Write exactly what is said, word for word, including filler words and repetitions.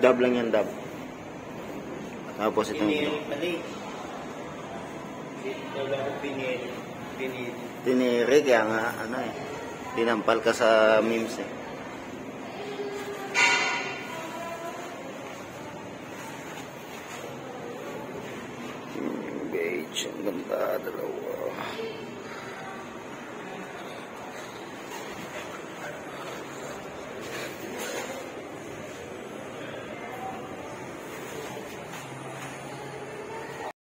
Dab lang yan, dab. Tapos itong... Pinili, mali. Wala ko pinili. Pinili. Tiniri, kaya nga, ano eh. Tinampal ka sa memes eh. Engage, ang ganda, dalawa.